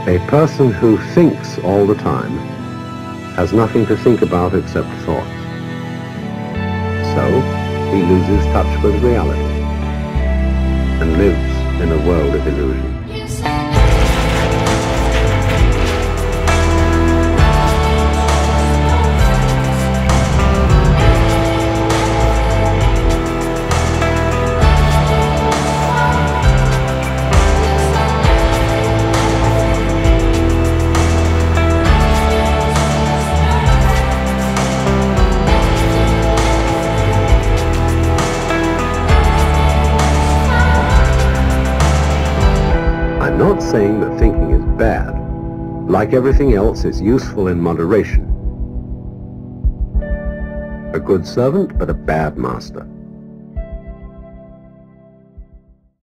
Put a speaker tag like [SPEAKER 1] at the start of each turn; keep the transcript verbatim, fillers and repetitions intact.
[SPEAKER 1] A person who thinks all the time has nothing to think about except thoughts. So he loses touch with reality and lives in a world of illusion. I'm not saying that thinking is bad. Like everything else, it's useful in moderation. A good servant, but a bad master.